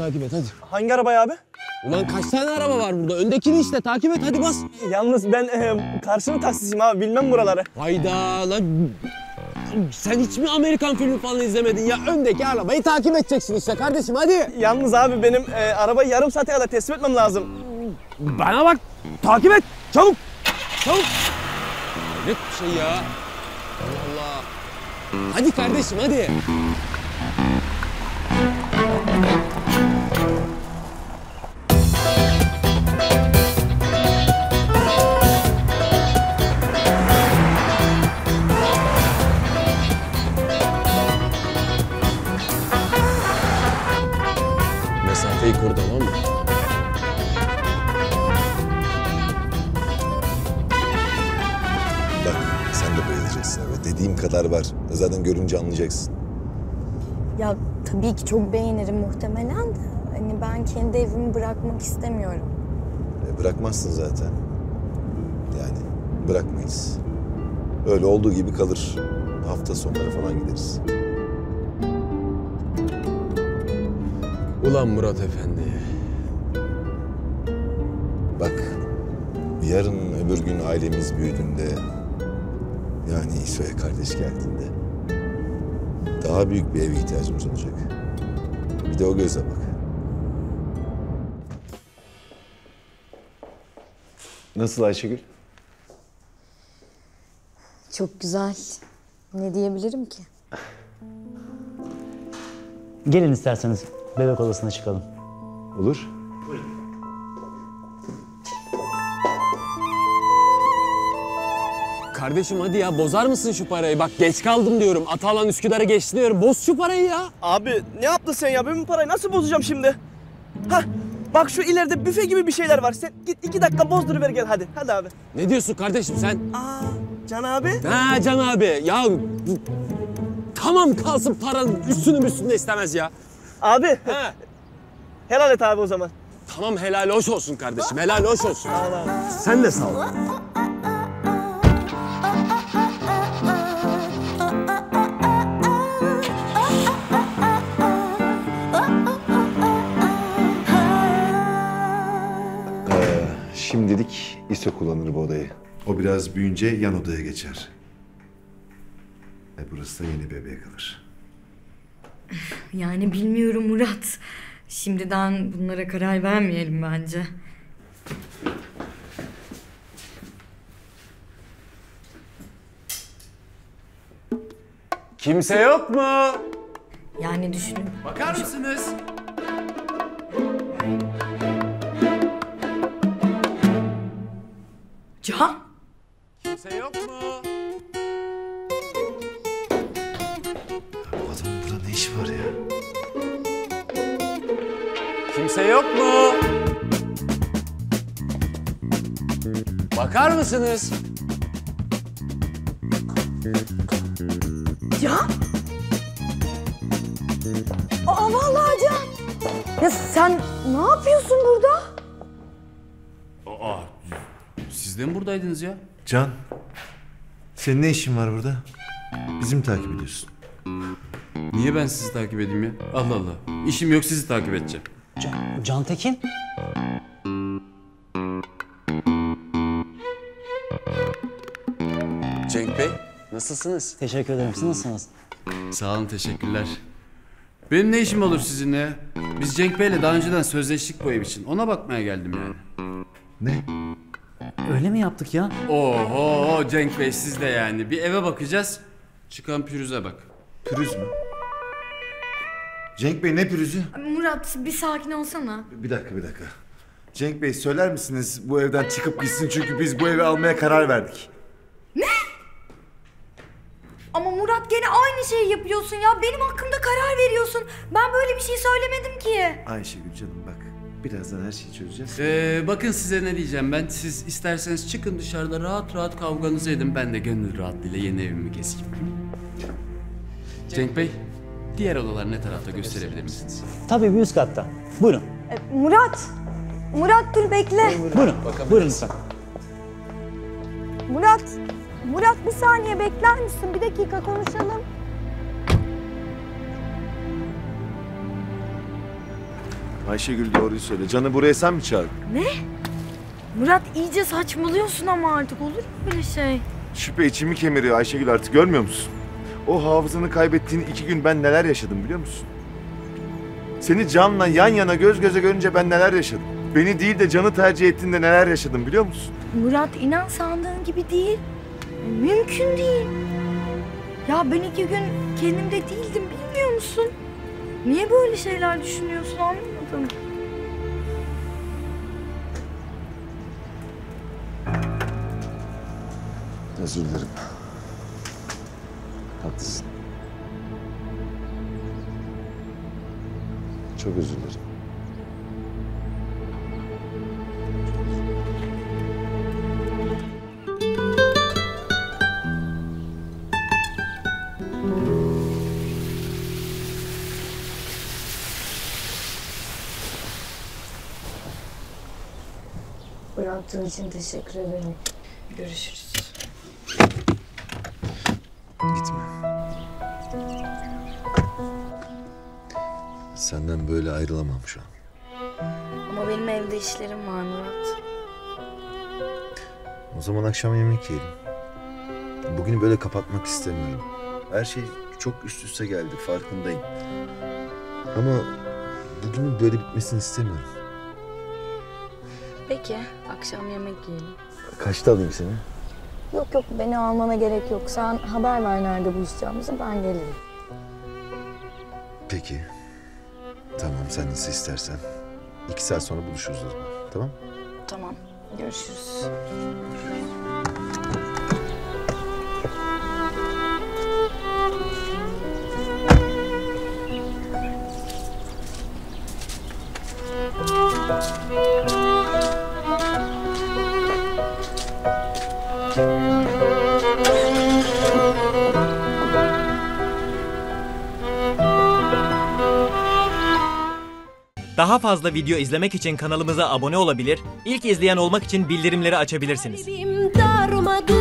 takip et hadi. Hangi arabayı abi? Ulan kaç tane araba var burada? Öndekini işte takip et hadi bas. Yalnız ben karşının taksisiyim abi, bilmem buraları. Hayda lan. Sen hiç mi Amerikan filmi falan izlemedin ya? Öndeki arabayı takip edeceksin işte kardeşim hadi. Yalnız abi benim arabayı yarım saate kadar teslim etmem lazım. Bana bak takip et çabuk. Çabuk. Hayret bir şey ya. Allah Allah. Hadi kardeşim hadi. Mesafeyi koru tamam mı? Bak sen de bayılacaksın evet. Dediğim kadar var. Zaten görünce anlayacaksın. Ya tabii ki çok beğenirim muhtemelen de. Hani ben kendi evimi bırakmak istemiyorum. Bırakmazsın zaten. Yani bırakmayız. Öyle olduğu gibi kalır. Hafta sonları falan gideriz. Ulan Murat Efendi. Bak yarın öbür gün ailemiz büyüdüğünde yani İso'ya kardeş geldiğinde daha büyük bir eve ihtiyacımız olacak. Bir de o göze bak. Nasıl Ayşegül? Çok güzel. Ne diyebilirim ki? Gelin isterseniz bebek odasına çıkalım. Olur. Kardeşim hadi ya bozar mısın şu parayı? Bak geç kaldım diyorum. Atalan Üsküdar'a geçti diyorum. Boz şu parayı ya. Abi ne yaptın sen ya? Ben bu parayı nasıl bozacağım şimdi? Hah, bak şu ileride büfe gibi bir şeyler var. Sen git 2 dakika bozduruver gel hadi. Hadi abi. Ne diyorsun kardeşim sen? Aa, Can abi. Ha Can abi ya tamam kalsın paranın üstünde istemez ya. Abi. Ha. Helal et abi o zaman. Tamam helal hoş olsun kardeşim helal hoş olsun. Sağ ol abi. Sen de sağ ol. Şimdilik İso kullanır bu odayı. O biraz büyüyünce yan odaya geçer. Burası da yeni bebeğe kalır. Yani bilmiyorum Murat. Şimdiden bunlara karar vermeyelim bence. Kimse yok mu? Yani düşünün. Bakar mısınız? Can? Kimse yok mu? Adamın burada ne işi var ya? Kimse yok mu? Bakar mısınız? Can? Aa vallahi Can. Ya sen ne yapıyorsun burada? Siz de mi buradaydınız ya? Can, senin ne işin var burada? Bizi mi takip ediyorsun? Niye ben sizi takip edeyim ya? Allah Allah. İşim yok sizi takip edeceğim. Can Tekin? Cenk Bey, nasılsınız? Teşekkür ederim. Siz nasılsınız? Sağ olun teşekkürler. Benim ne işim olur sizinle? Biz Cenk Bey'le daha önceden sözleştik bu ev için. Ona bakmaya geldim yani. Ne? Öyle mi yaptık ya? Oho Cenk Bey siz de yani. Bir eve bakacağız. Çıkan pürüze bak. Pürüz mü? Cenk Bey ne pürüzü? Murat bir sakin olsana. Bir dakika. Cenk Bey söyler misiniz bu evden çıkıp gitsin çünkü biz bu evi almaya karar verdik. Ama Murat gene aynı şeyi yapıyorsun ya. Benim hakkımda karar veriyorsun. Ben böyle bir şey söylemedim ki. Ayşegül canım bak birazdan her şeyi çözeceğiz. Bakın size ne diyeceğim ben. Siz isterseniz çıkın dışarıda rahat rahat kavganızı edin. Ben de gönül rahatlığıyla yeni evimi keseyim. Cenk Bey, diğer odalar ne tarafta gösterebilir misiniz? Tabii bir üst katta. Buyurun. Murat. Murat dur bekle. Buyurun. Buyurun lütfen. Murat. Murat bir saniye bekler misin? Bir dakika konuşalım. Ayşegül doğruyu söyle. Can'ı buraya sen mi çağırdın? Ne? Murat iyice saçmalıyorsun ama artık olur mu böyle şey? Şüphe içimi kemiriyor Ayşegül, artık görmüyor musun? O hafızanı kaybettiğin 2 gün ben neler yaşadım biliyor musun? Seni Can'la yan yana göz göze görünce ben neler yaşadım? Beni değil de Can'ı tercih ettiğinde neler yaşadım biliyor musun? Murat inan sandığın gibi değil. Mümkün değil. Ya ben 2 gün kendimde değildim bilmiyor musun? Niye böyle şeyler düşünüyorsun anlamadım. Özür dilerim. Haklısın. Çok özür dilerim. Bıraktığın için teşekkür ederim. Görüşürüz. Gitme. Senden böyle ayrılamam şu an. Ama benim evde işlerim var Murat. O zaman akşam yemek yiyelim. Bugünü böyle kapatmak istemiyorum. Her şey çok üst üste geldi, farkındayım. Ama bugünün böyle bitmesini istemiyorum. Peki, akşam yemek yiyelim. Kaçta alayım seni? Yok yok, beni almana gerek yok. Sen haber ver nerede buluşacağımızı, ben gelirim. Peki. Tamam, sen nasıl istersen. 2 saat sonra buluşuruz o zaman. Tamam? Tamam, görüşürüz. Daha fazla video izlemek için kanalımıza abone olabilir, ilk izleyen olmak için bildirimleri açabilirsiniz.